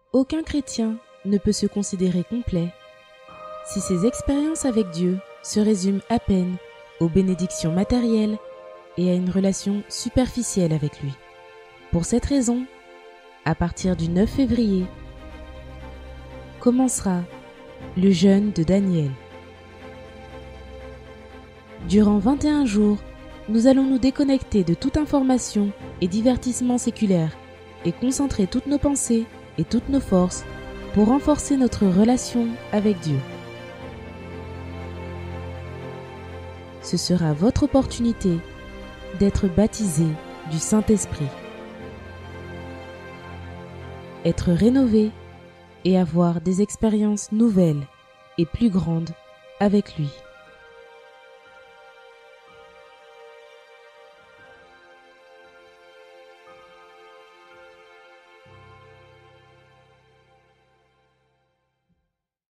Aucun chrétien ne peut se considérer complet si ses expériences avec Dieu se résument à peine aux bénédictions matérielles et à une relation superficielle avec lui. Pour cette raison, à partir du 9 février, commencera le jeûne de Daniel. Durant 21 jours, nous allons nous déconnecter de toute information et divertissement séculaire et concentrer toutes nos pensées et toutes nos forces pour renforcer notre relation avec Dieu. Ce sera votre opportunité d'être baptisé du Saint-Esprit, être rénové et avoir des expériences nouvelles et plus grandes avec lui.